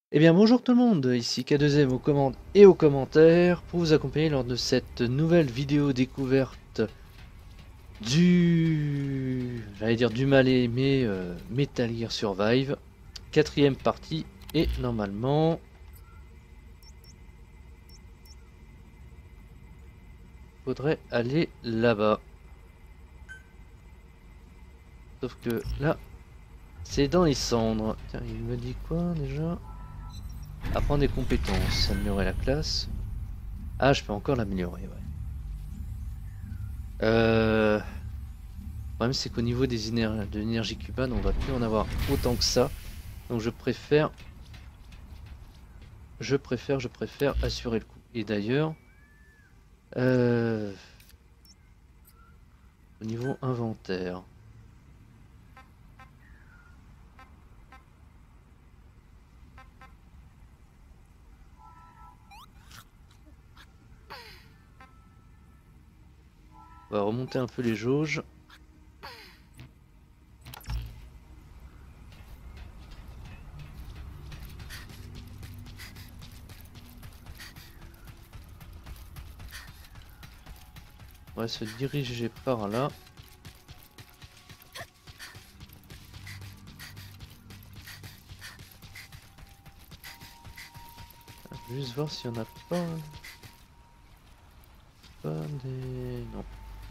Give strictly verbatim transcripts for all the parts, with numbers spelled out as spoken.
Eh bien bonjour tout le monde, ici K deux M aux commandes et aux commentaires pour vous accompagner lors de cette nouvelle vidéo découverte du... j'allais dire du mal aimé euh, Metal Gear Survive, quatrième partie, et normalement... faudrait aller là-bas. Sauf que là, c'est dans les cendres. Tiens, il me dit quoi déjà? Apprendre des compétences, améliorer la classe. Ah, je peux encore l'améliorer, ouais. Euh... Le problème c'est qu'au niveau des éner de l'énergie cubane, on va plus en avoir autant que ça. Donc je préfère, je préfère, je préfère assurer le coup. Et d'ailleurs, euh, au niveau inventaire, on va remonter un peu les jauges. On va se diriger par là. Juste voir s'il n'y en a pas, pas des... Non.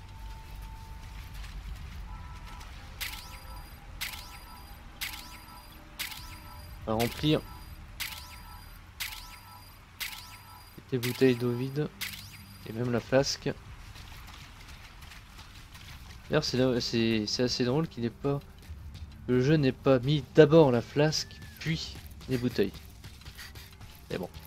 On va remplir les bouteilles d'eau vide et même la flasque. D'ailleurs c'est c'est assez drôle qu'il n'ait pas... Le jeu n'ait pas mis d'abord la flasque, puis les bouteilles. Mais bon.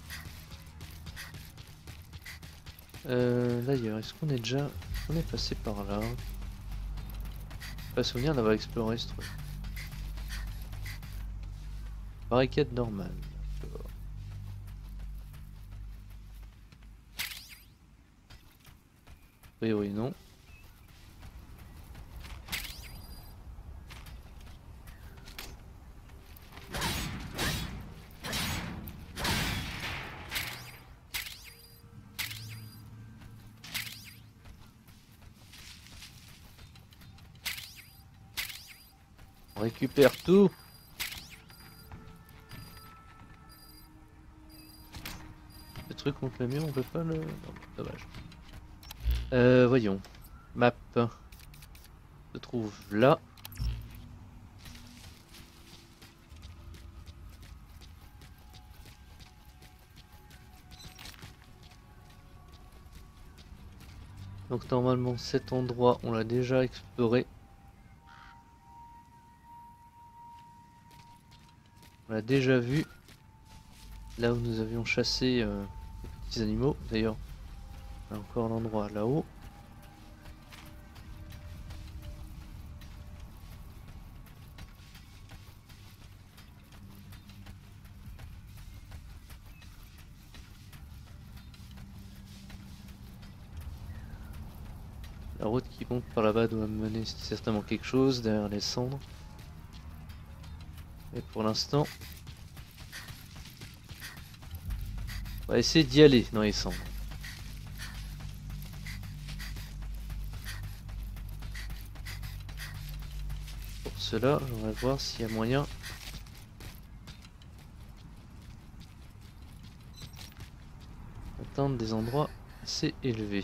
Euh, D'ailleurs, est-ce qu'on est déjà... On est passé par là. Pas souvenir d'avoir exploré ce truc. Barricade normale. Oui, oui, non. On récupère tout. Le truc contre le mur, on peut pas le... Non, dommage. Euh, voyons. Map se trouve là. Donc normalement cet endroit on l'a déjà exploré. On l'a déjà vu. Là où nous avions chassé euh, les petits animaux. D'ailleurs, on a encore l'endroit là-haut. La route qui monte par là-bas doit mener certainement quelque chose derrière les cendres. Et pour l'instant, on va essayer d'y aller dans les cendres. Pour cela, on va voir s'il y a moyen d'atteindre des endroits assez élevés.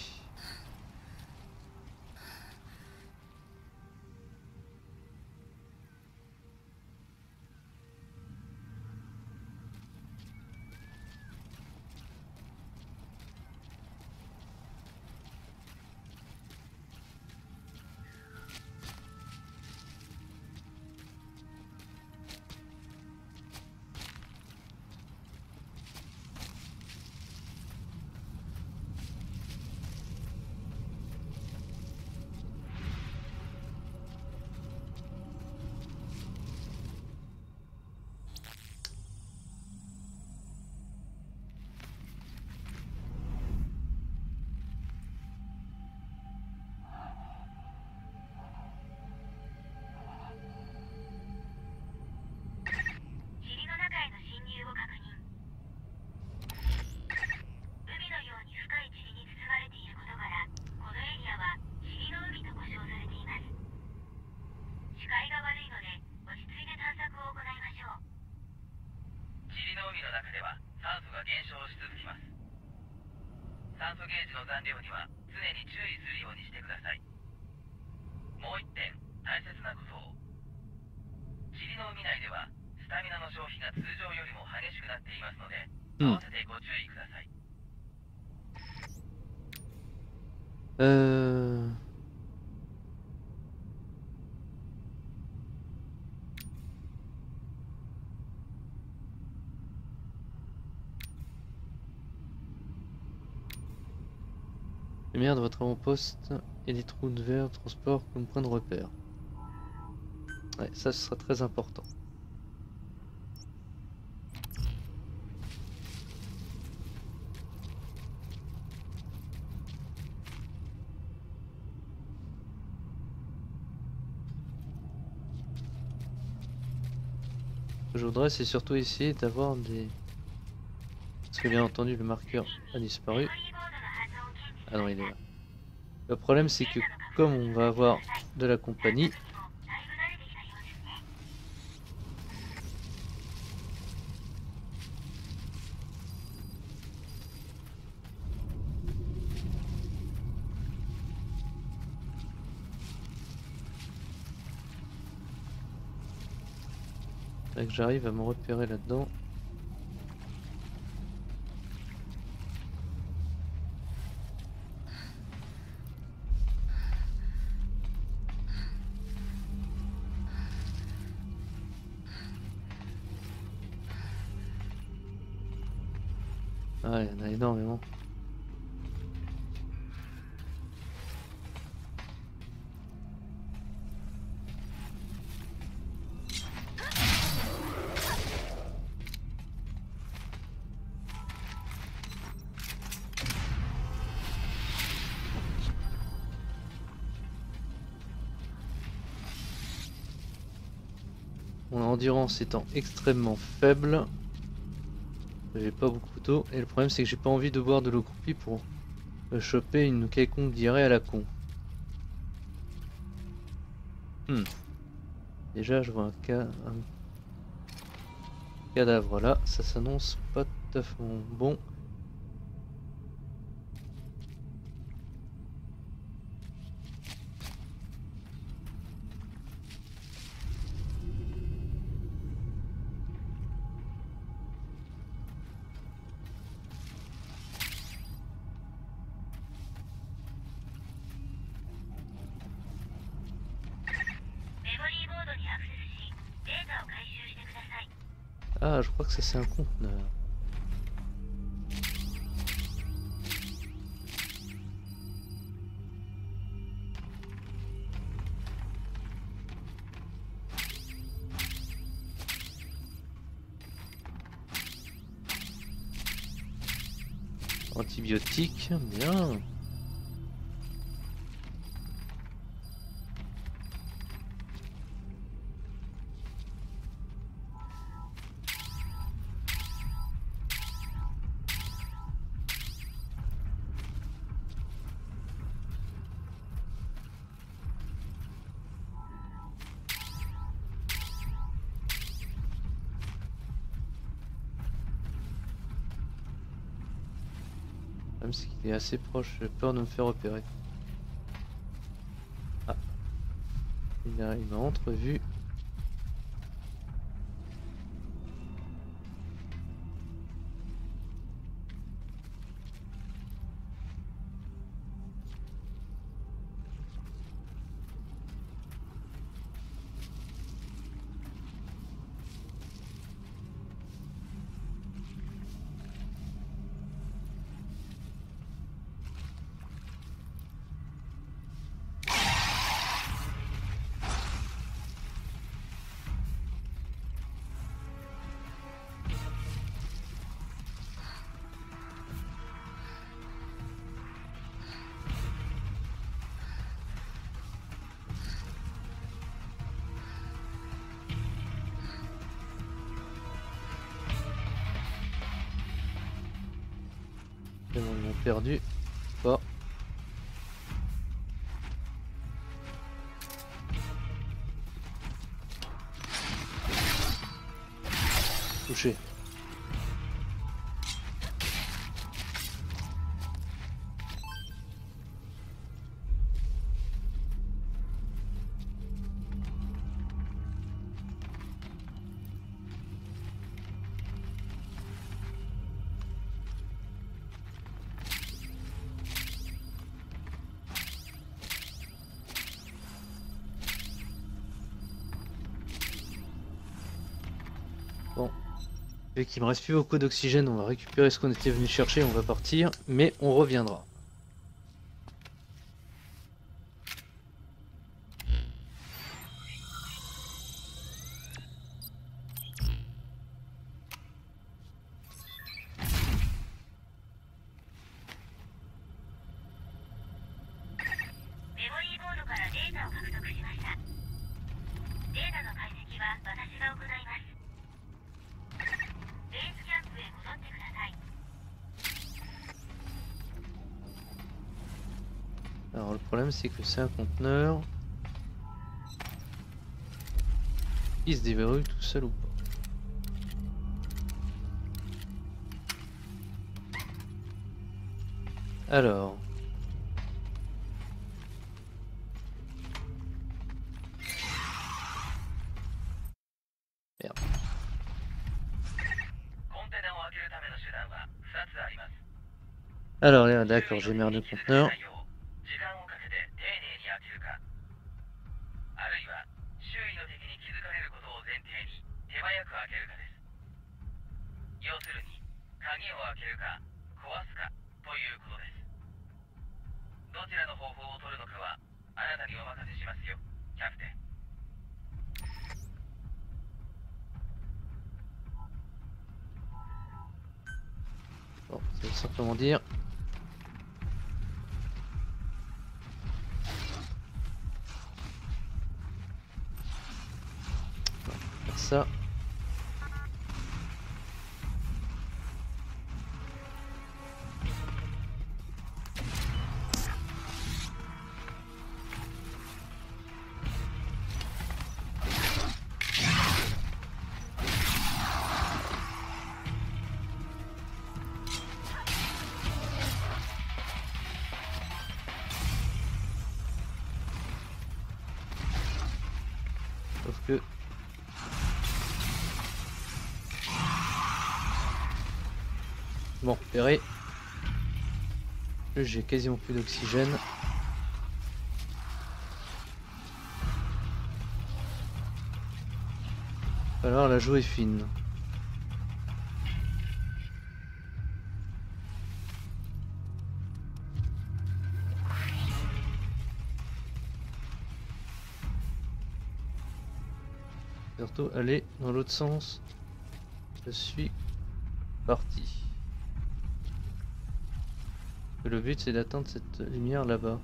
Hmm. Euh... Lumière de votre avant-poste et des trous de verre transport comme point de repère. Ouais, ça ce sera très important. Ce que je voudrais, c'est surtout essayer d'avoir des... Parce que bien entendu le marqueur a disparu. Ah non, il est là. Le problème c'est que comme on va avoir de la compagnie, faudrait que j'arrive à me repérer là-dedans. Ah, il y en a énormément. Mon endurance étant extrêmement faible, j'ai pas beaucoup d'eau et le problème c'est que j'ai pas envie de boire de l'eau croupie pour choper une quelconque diarrhée à la con. Hmm. Déjà je vois un, ca... un cadavre là, ça s'annonce pas tout à fait bon. Ah, je crois que ça c'est un conteneur. Antibiotiques, bien. Même si il est assez proche, j'ai peur de me faire repérer. Ah, il a, il m'a entrevu. Ils m'ont perdu. Pas. Touché. Vu qu'il me reste plus beaucoup d'oxygène, on va récupérer ce qu'on était venu chercher, on va partir, mais on reviendra. Alors le problème c'est que c'est un conteneur qui se déverrouille tout seul ou pas. Alors. Merde. Alors là, d'accord, j'ai merdé le conteneur. Bon, ça veut simplement dire faire ça. Sauf que bon, repéré. J'ai quasiment plus d'oxygène. Alors la jouer fine. Surtout aller dans l'autre sens. Je suis parti. Le but c'est d'atteindre cette lumière là-bas.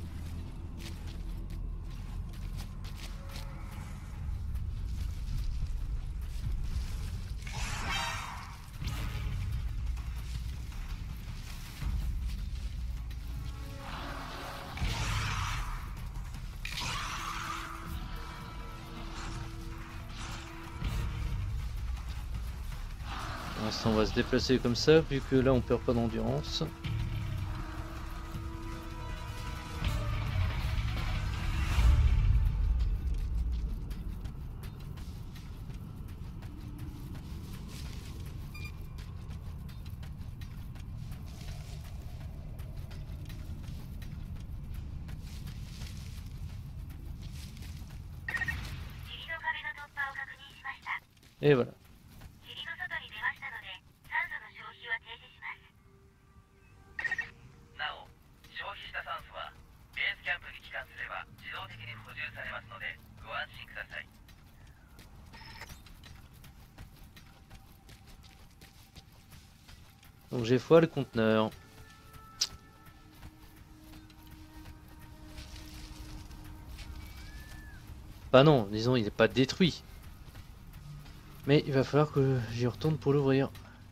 Pour l'instant on va se déplacer comme ça vu que là on perd pas d'endurance. Et voilà. Donc j'ai foi le conteneur. Bah non, disons il n'est pas détruit. Mais il va falloir que j'y retourne pour l'ouvrir.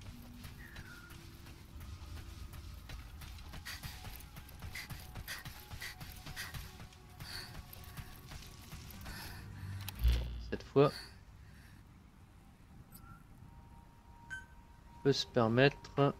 Cette fois, on peut se permettre.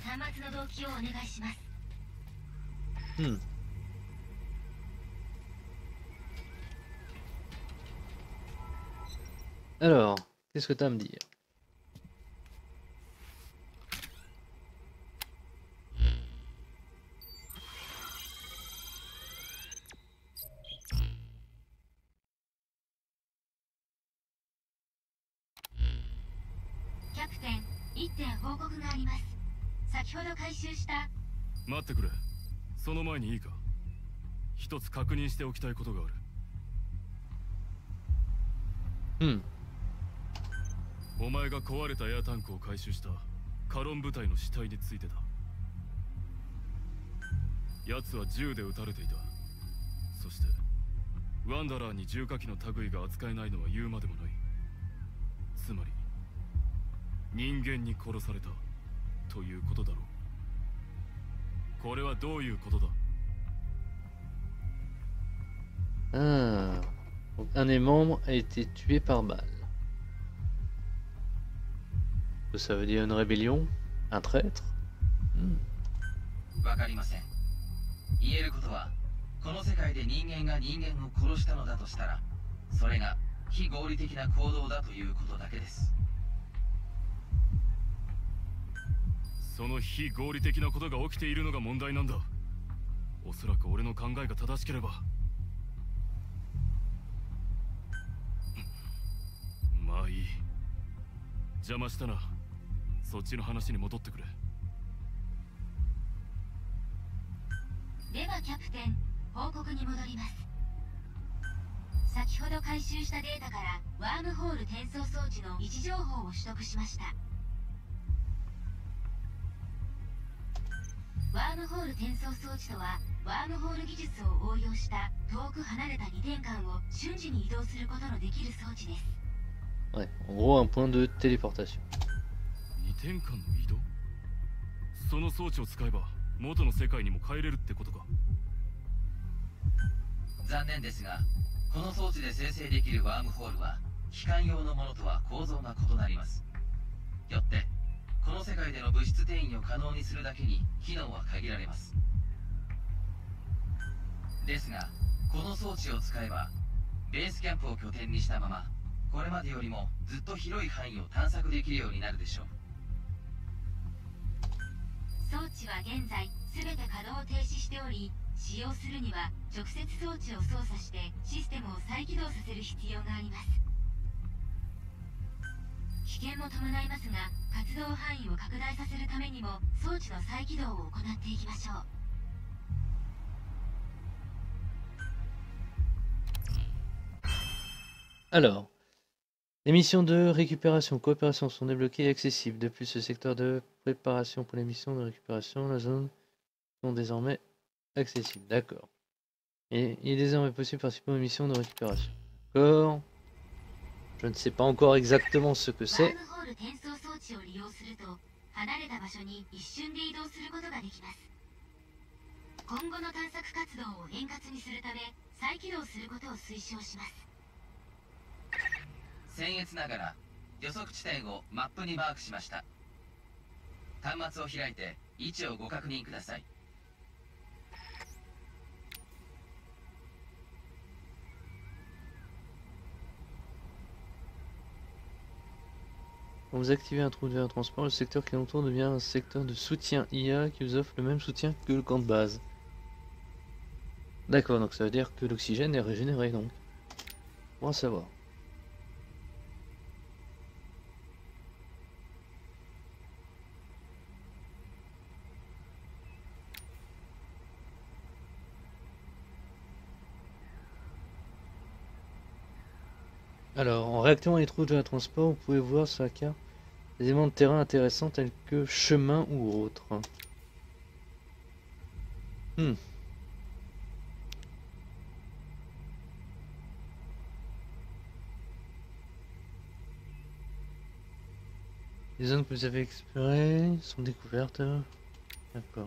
Hmm. Alors, qu'est-ce que tu as à me dire? Capitaine, 一点報告があります。先ほど回収した。 待ってくれ。その前にいいか。一つ確認しておきたいことがある。 うん。 お前が壊れたエアタンクを回収したカロン部隊の死体についてだ。奴は銃で撃たれていた。そしてワンダラーに重火器の類が扱えないのは言うまでもない。つまり人間に殺されたということだろう。これはどういうことだ？ Ah. Donc, un des membres a été tué par balle. Ça veut dire une rébellion? Un traître? Hmm. わかりません。言えることは、この世界で人間が人間を殺したのだとしたら、それが非合理的な行動だということだけです。 その非合理的なことが起きているのが問題なんだ。おそらく俺の考えが正しければ。まあいい。邪魔したな。そっちの話に戻ってくれ。 ではキャプテン、報告に戻ります。先ほど回収したデータからワームホール転送装置の位置情報を取得しました。ワームホール転送装置とは、ワームホール技術を応用した遠く離れた二点間を瞬時に移動することのできる装置です。 Ouais, en gros un point de téléportation. 二点間の移動？その装置を使えば元の世界にも帰れるってことか。 残念ですが、この装置で生成できるワームホールは機関用のものとは構造が異なります。よってこの世界での物質転移を可能にするだけに機能は限られます。ですが、この装置を使えばベースキャンプを拠点にしたままこれまでよりもずっと広い範囲を探索できるようになるでしょう。 装置は現在全て稼働を停止しており、使用するには直接装置を操作してシステムを再起動させる必要があります。危険も伴いますが、活動範囲を拡大させるためにも装置の再起動を行っていきましょう。 Alors, les missions de récupération, coopération sont débloquées et accessibles. De plus, le secteur de préparation pour les missions de récupération, la zone sont désormais accessibles. D'accord. Et il est désormais possible de participer aux missions de récupération. D'accord. Je ne sais pas encore exactement ce que c'est. .僭越ながら予測地点をマップにマークしました。端末を開いて位置をご確認ください。 Quand vous activez un trou de verre de transport, le secteur qui l'entoure devient un secteur de soutien I A qui vous offre le même soutien que le camp de base. D'accord, donc ça veut dire que l'oxygène est régénéré donc. Bon à savoir. Alors, en réactivant les trous de la transport, vous pouvez voir sur la carte des éléments de terrain intéressants tels que chemin ou autres. Hmm. Les zones que vous avez explorées sont découvertes. D'accord.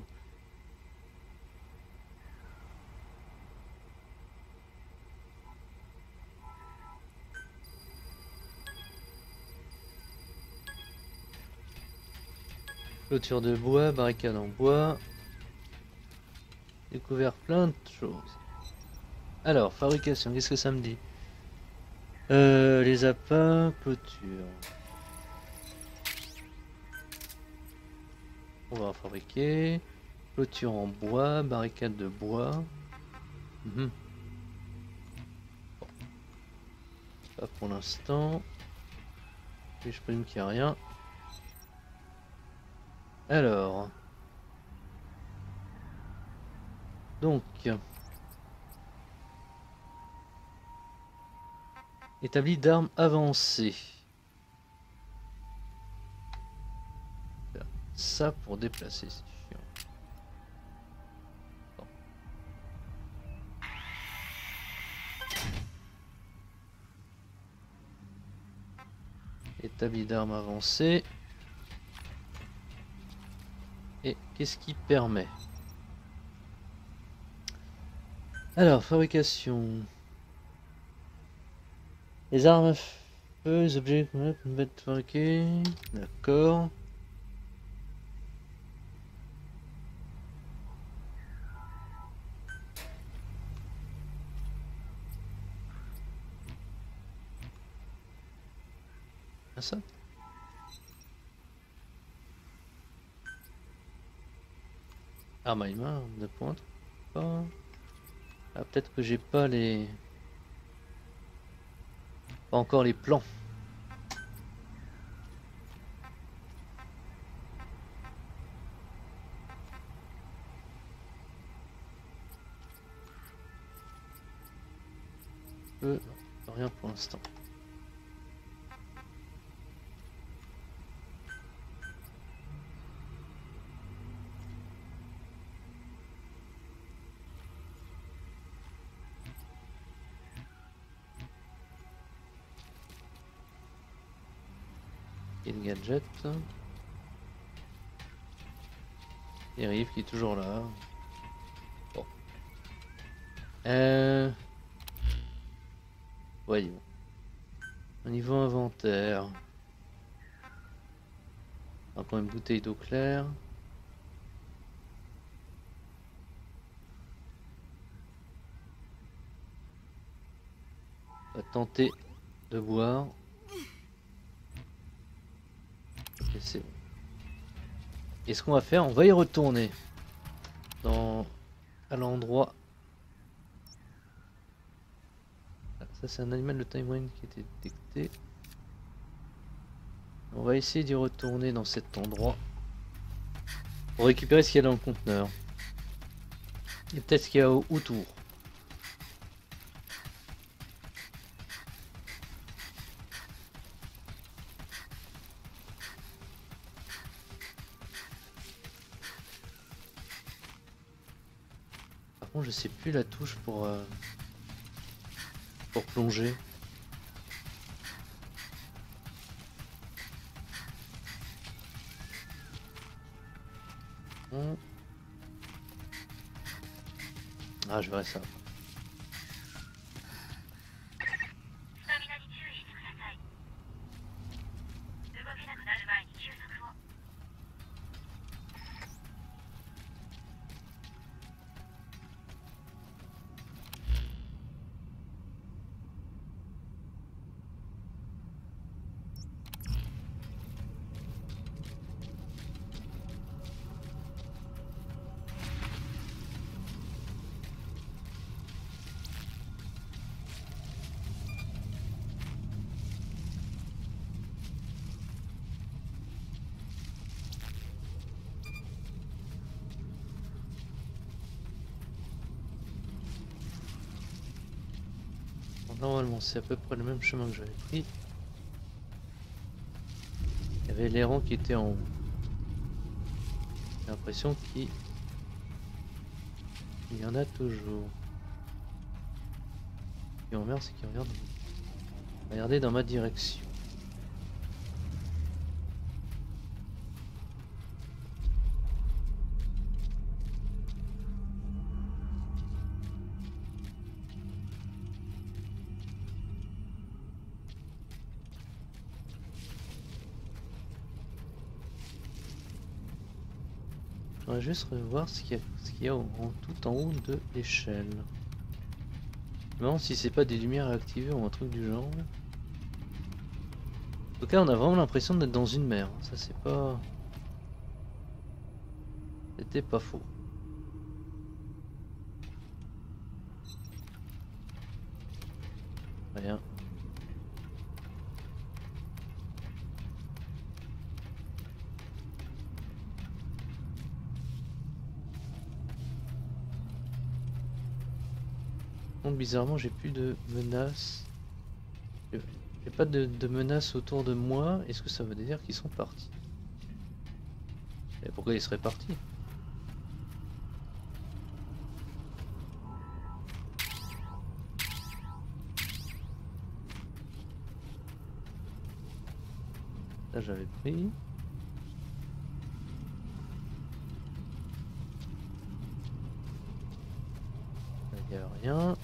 Clôture de bois, barricade en bois. Découvert plein de choses. Alors, fabrication, qu'est-ce que ça me dit? euh, Les appâts, clôture. On va en fabriquer. Clôture en bois, barricade de bois. Mmh. Bon. Pas pour l'instant. Et je présume qu'il n'y a rien. Alors. Donc. Établi d'armes avancées. Ça pour déplacer, c'est chiant. Bon. Établi d'armes avancées. Et qu'est-ce qui permet? Alors, fabrication. Les armes à feu, les objets qu'on peut être fabriqués. D'accord. Ah, ça. Arme à main, arme de pointe. Pas. Ah, peut-être que j'ai pas les. Pas encore les plans. Euh, rien pour l'instant. Et le gadget. Et Rive qui est toujours là. Bon. Euh... Voyons. Au niveau inventaire. Encore une bouteille d'eau claire. On va tenter de boire. Et c'est bon. Et ce qu'on va faire, on va y retourner dans à l'endroit. Ça c'est un animal de taille moyenne qui a été détecté. On va essayer d'y retourner dans cet endroit pour récupérer ce qu'il y a dans le conteneur. Et peut-être ce qu'il y a autour. Par contre, je sais plus la touche pour euh, pour plonger. Hum. Ah, je verrai ça. Normalement, c'est à peu près le même chemin que j'avais pris. Il y avait les rangs qui étaient en haut. J'ai l'impression qu'il il y en a toujours. Ce qui m'emmerde, c'est qu'il regarde. Regardez dans ma direction. faudrait juste revoir ce qu'il y a, ce qu'il y a en, en tout en haut de l'échelle. Non, si c'est pas des lumières activées ou un truc du genre. En tout cas, on a vraiment l'impression d'être dans une mer. Ça, c'est pas... C'était pas faux. Rien. Donc, bizarrement, j'ai plus de menaces. J'ai pas de, de menaces autour de moi. Est-ce que ça veut dire qu'ils sont partis? Et pourquoi ils seraient partis? Là j'avais pris. Il n'y a rien.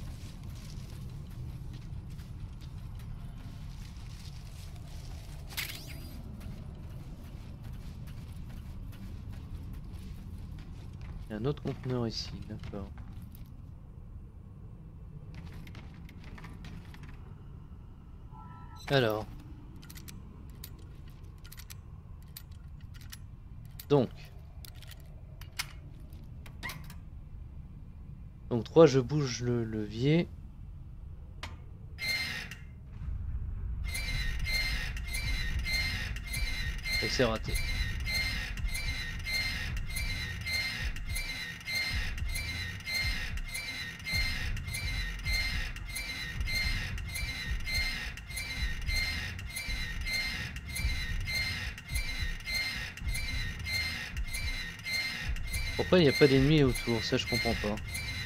Il y a un autre conteneur ici, d'accord. Alors. Donc. Donc trois, je bouge le levier. Et c'est raté. Pourquoi il n'y a pas d'ennemis autour? Ça je comprends pas.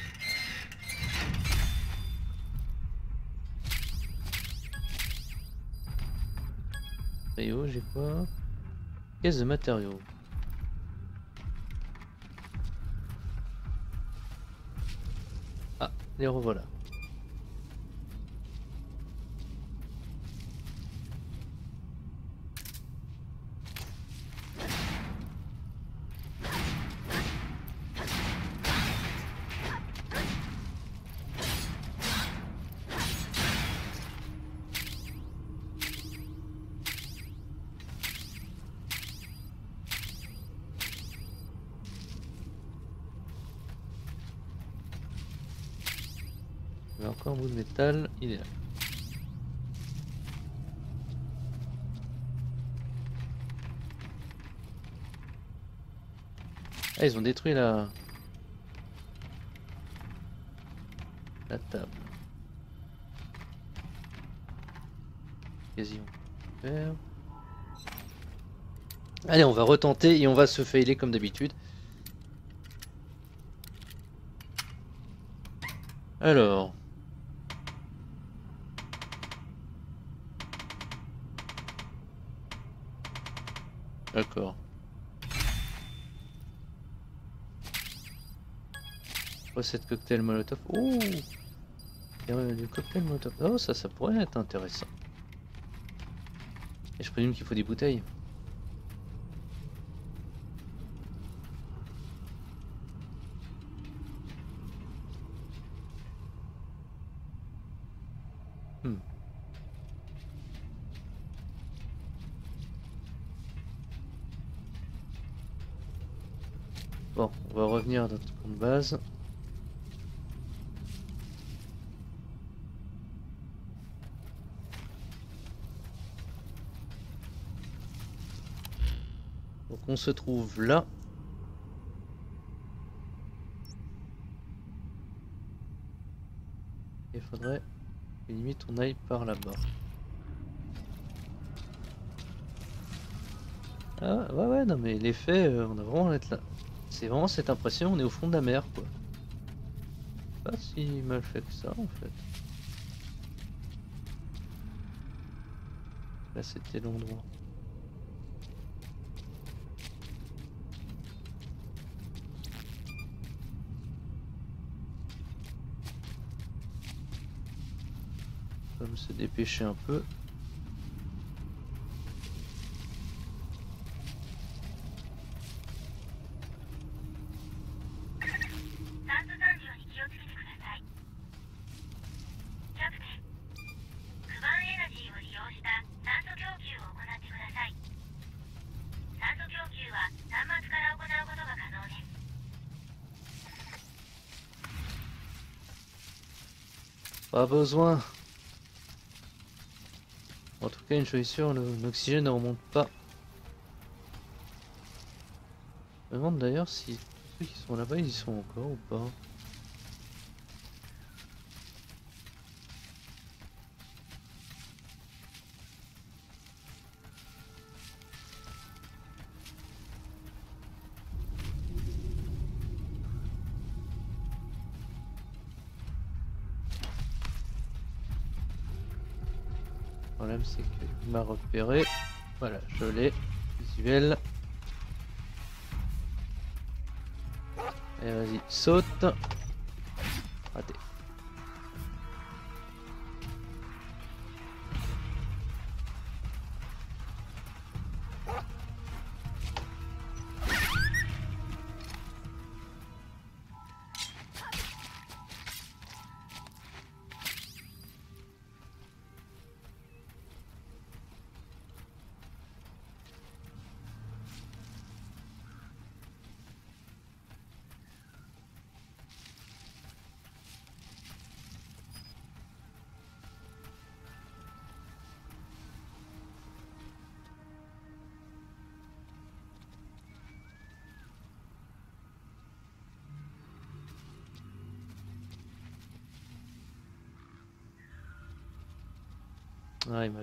Matériaux, j'ai quoi? Caisse de matériaux. Ah, les revoilà. Encore un bout de métal, idéal. Ah, ils ont détruit la... la table. Quasi on peut faire. Allez, on va retenter et on va se failer comme d'habitude. Alors... D'accord. Recette cocktail molotov. Oh, il y a du cocktail molotov. Oh, ça, ça pourrait être intéressant. Et je présume qu'il faut des bouteilles. Hmm. Bon, on va revenir à notre camp de base. Donc on se trouve là. Il faudrait que limite on aille par là-bas. Ah ouais ouais non mais l'effet euh, on a vraiment être là. C'est vraiment cette impression, on est au fond de la mer quoi. Pas si mal fait que ça en fait. Là c'était l'endroit. On va se dépêcher un peu. Pas besoin. En tout cas, une chose est sûre, l'oxygène ne remonte pas. Je me demande d'ailleurs si tous ceux qui sont là-bas, ils y sont encore ou pas. Le problème c'est qu'il m'a repéré. Voilà, je l'ai. Visuel. Allez, vas-y, saute. Raté. Ah, il m'a vu.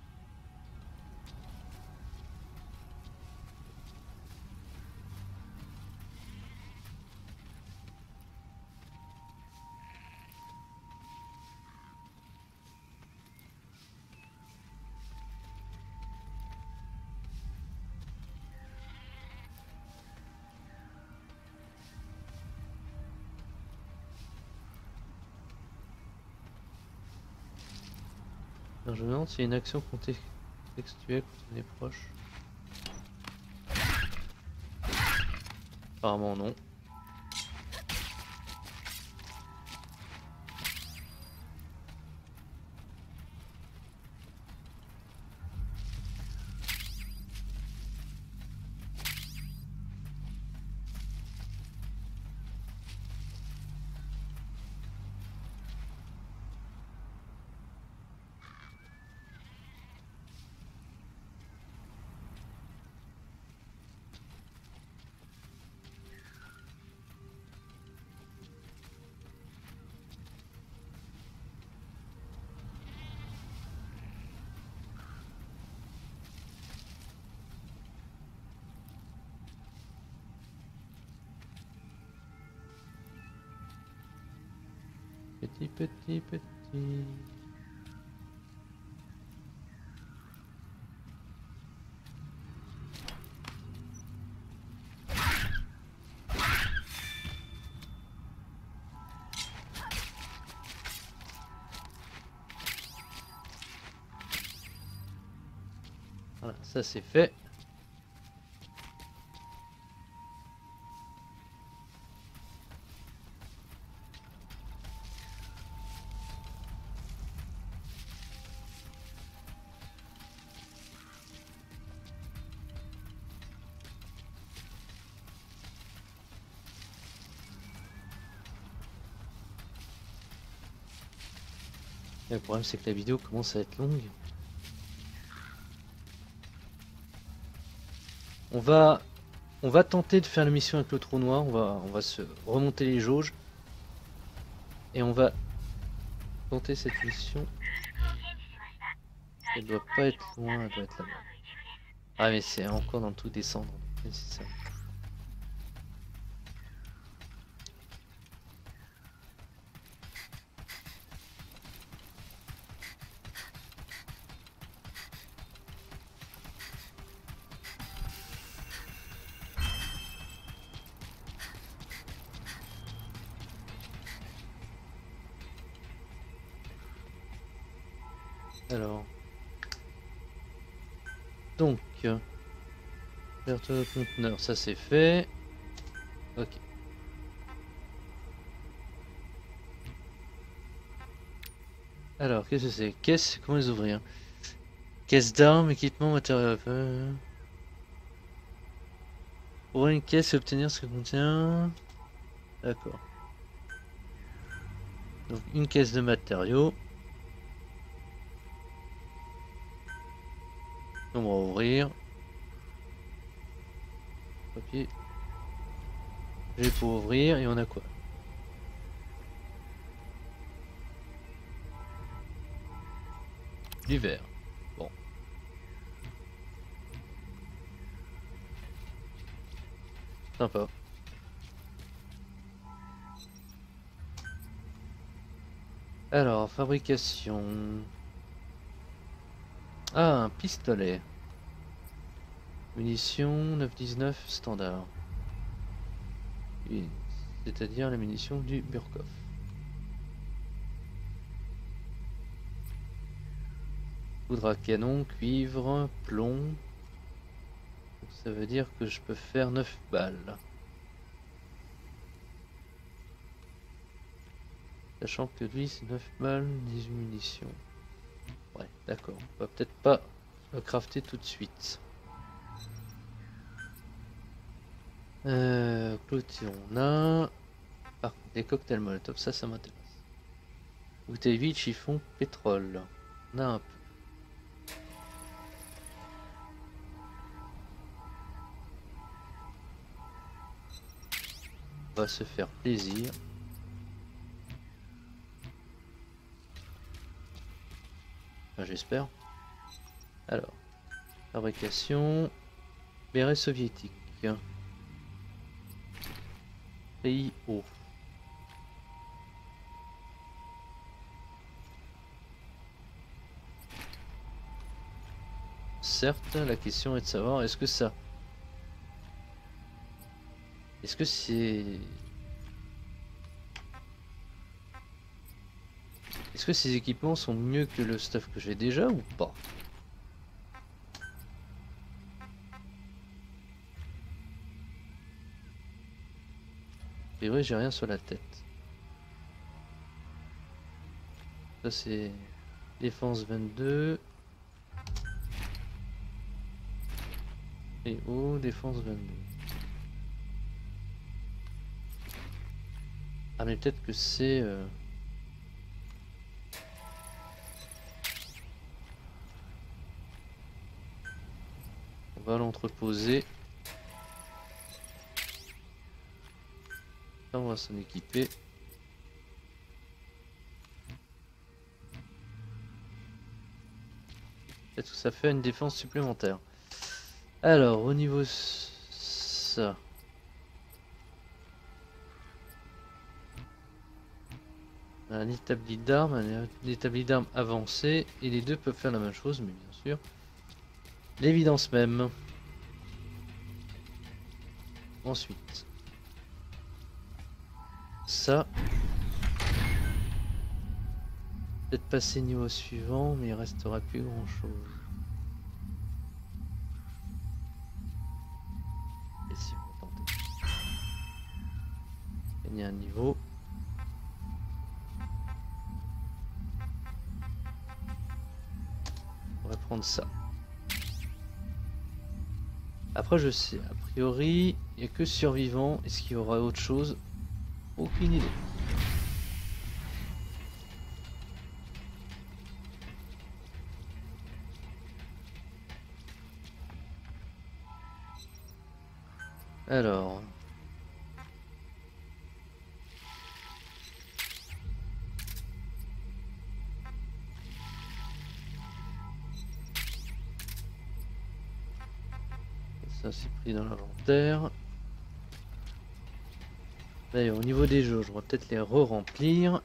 Alors, je me demande s'il y a une action contextuelle quand on est proche. Apparemment non. Petit, petit, petit. Voilà, ça c'est fait. Et le problème c'est que la vidéo commence à être longue. On va, on va tenter de faire la mission avec le trou noir. On va, on va se remonter les jauges et on va tenter cette mission. Elle doit pas être loin, elle doit être là-bas. Ah mais c'est encore dans le tout descendre. C'est ça. Alors, donc, ouverture de conteneur, ça c'est fait. Ok. Alors, qu'est-ce que c'est? Caisse, comment les ouvrir? Caisse d'armes, équipement, matériel. Euh... Ouvrir une caisse et obtenir ce que contient. D'accord. Donc une caisse de matériaux. On va ouvrir. Papier. J'ai pour ouvrir et on a quoi? Du verre. Bon. Sympa. Alors, fabrication. Ah, un pistolet. Munitions neuf dix-neuf standard. C'est-à-dire la munition du Burkov. Poudre à canon, cuivre, plomb. Donc ça veut dire que je peux faire neuf balles. Sachant que lui c'est neuf balles, dix-huit munitions. Ouais, d'accord. On va peut-être pas le crafter tout de suite. Euh, clôture, on a. Par contre, des cocktails molotov, ça, ça m'intéresse. Bouteille vide, chiffon, pétrole. On a un peu. On va se faire plaisir. Enfin, j'espère. Alors, fabrication. Béret soviétique. Pays haut. Certes, la question est de savoir est-ce que ça... Est-ce que c'est... Est-ce que ces équipements sont mieux que le stuff que j'ai déjà ou pas? A priori, j'ai rien sur la tête. Ça c'est défense vingt-deux. Et haut, défense vingt-deux. Ah mais peut-être que c'est... Euh... On va l'entreposer. On va s'en équiper. Peut-être que ça fait une défense supplémentaire. Alors, au niveau ça. Un établi d'armes, un établi d'armes avancé. Et les deux peuvent faire la même chose, mais bien sûr. L'évidence même. Ensuite. Ça. Peut-être passer niveau suivant, mais il restera plus grand chose. Et si on tenter. Gagner un niveau. On va prendre ça. Après je sais, a priori, il n'y a que survivant. Est-ce qu'il y aura autre chose? Aucune idée. Alors. Ça c'est pris dans l'inventaire. D'ailleurs au niveau des jauges, on va peut-être les re-remplir.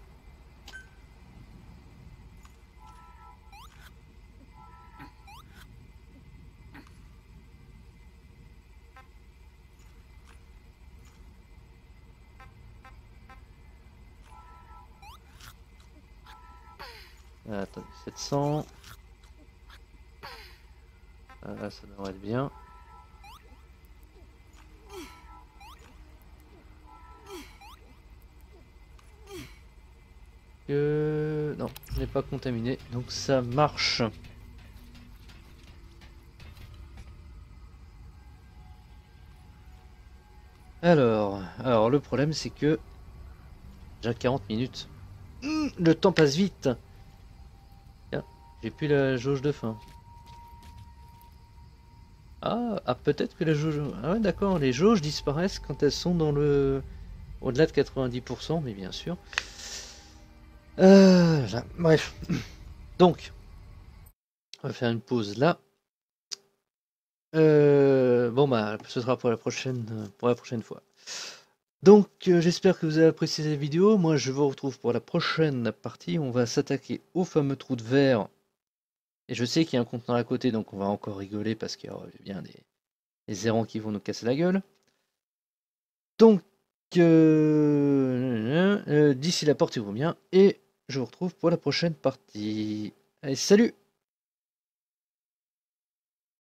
Ah, attendez, sept cents. Ah, ça devrait être bien. Que... Non, je n'ai pas contaminé, donc ça marche. Alors, alors le problème c'est que j'ai quarante minutes. Hum, le temps passe vite. Tiens, j'ai plus la jauge de faim. Ah, ah peut-être que la jauge... Ah ouais, d'accord, les jauges disparaissent quand elles sont dans le... Au-delà de quatre-vingt-dix pour cent, mais bien sûr. Euh, là, bref. Donc, on va faire une pause là. Euh, bon bah, ce sera pour la prochaine, pour la prochaine fois. Donc, euh, j'espère que vous avez apprécié cette vidéo. Moi, je vous retrouve pour la prochaine partie. On va s'attaquer au fameux trou de verre. Et je sais qu'il y a un contenant à côté, donc on va encore rigoler parce qu'il y aura bien des, des errants qui vont nous casser la gueule. Donc, euh, euh, d'ici là, portez-vous bien. Et je vous retrouve pour la prochaine partie. Allez, salut!